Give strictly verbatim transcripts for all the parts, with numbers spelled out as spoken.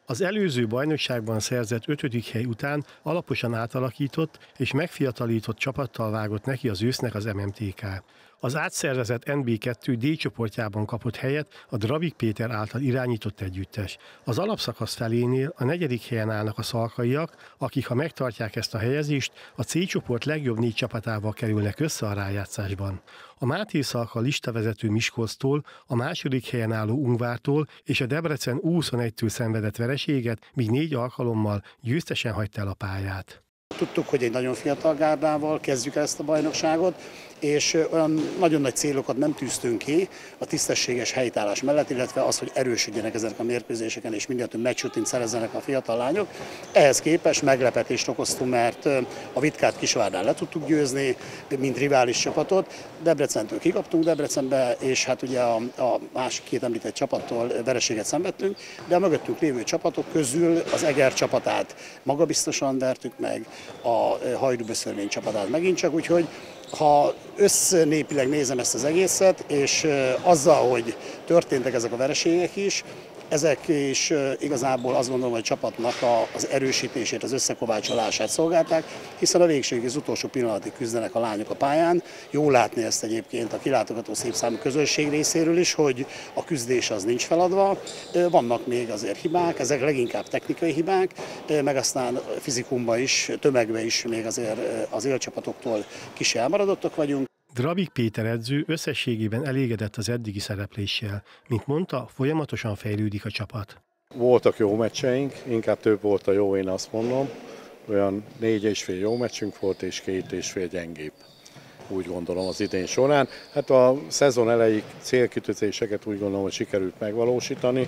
Az előző bajnokságban szerzett ötödik hely után alaposan átalakított és megfiatalított csapattal vágott neki az ősznek az em em té ká. Az átszervezett en bé kettő D csoportjában kapott helyet a Drabik Péter által irányított együttes. Az alapszakasz felénél a negyedik helyen állnak a szalkaiak, akik ha megtartják ezt a helyezést, a C csoport legjobb négy csapatával kerülnek össze a rájátszásban. A Máté Szalka listavezető Miskolctól, a második helyen álló Ungvártól és a Debrecen U huszonegytől szenvedett vereséget, míg négy alkalommal győztesen hagyta el a pályát. Tudtuk, hogy egy nagyon fiatal gárdával kezdjük el ezt a bajnokságot, és olyan nagyon nagy célokat nem tűztünk ki a tisztességes helytállás mellett, illetve az, hogy erősödjenek ezek a mérkőzéseken, és minél több meccsutint szerezzenek a fiatal lányok. Ehhez képest meglepetést okoztunk, mert a Vitkát Kisvárdán le tudtuk győzni, mint rivális csapatot. Debrecentől kikaptunk Debrecenbe, és hát ugye a, a másik két említett csapattól vereséget szenvedtünk, de a mögöttünk lévő csapatok közül az Eger csapatát magabiztosan vertük meg, a Hajdúböszörmény csapatát megint csak, úgyhogy ha össznépileg nézem ezt az egészet, és azzal, hogy történtek ezek a vereségek is, ezek is igazából azt gondolom, hogy a csapatnak az erősítését, az összekovácsolását szolgálták, hiszen a végsőig az utolsó pillanatig küzdenek a lányok a pályán. Jó látni ezt egyébként a kilátogató szép számú közönség részéről is, hogy a küzdés az nincs feladva. Vannak még azért hibák, ezek leginkább technikai hibák, meg aztán fizikumban is, tömegben is még azért az élcsapatoktól kis elmaradottak vagyunk. Drabik Péter edző összességében elégedett az eddigi szerepléssel. Mint mondta, folyamatosan fejlődik a csapat. Voltak jó meccseink, inkább több volt a jó, én azt mondom. Olyan négy és fél jó meccsünk volt, és két és fél gyengébb. Úgy gondolom az idén során. Hát a szezon elejé célkitűzéseket úgy gondolom, hogy sikerült megvalósítani,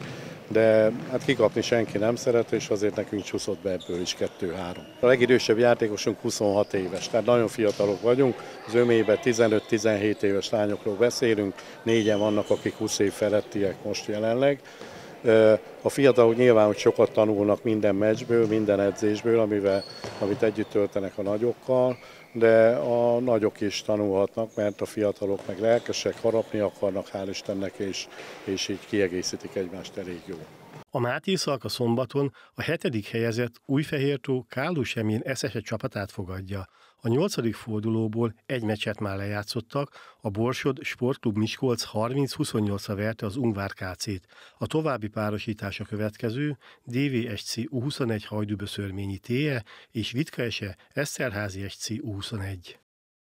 de hát kikapni senki nem szeret, és azért nekünk csúszott be ebből is kettő-három. A legidősebb játékosunk huszonhat éves, tehát nagyon fiatalok vagyunk, az ömében tizenöt-tizenhét éves lányokról beszélünk, négyen vannak, akik húsz év felettiek most jelenleg. A fiatalok nyilván, hogy sokat tanulnak minden meccsből, minden edzésből, amivel, amit együtt töltenek a nagyokkal, de a nagyok is tanulhatnak, mert a fiatalok meg lelkesek, harapni akarnak, hál' Istennek, és, és így kiegészítik egymást elég jól. A Máté Szalka szombaton a hetedik helyezett Újfehértó Kállus Emén eszese csapatát fogadja. A nyolcadik fordulóból egy meccset már lejátszottak, a Borsod Sportklub Miskolc harminc-huszonnyolcra verte az Ungvár ká cét. A további párosítása következő dé vé es cé U huszonegy Hajdúböszörményi té e és Vitka es e Eszterházi es cé U huszonegy.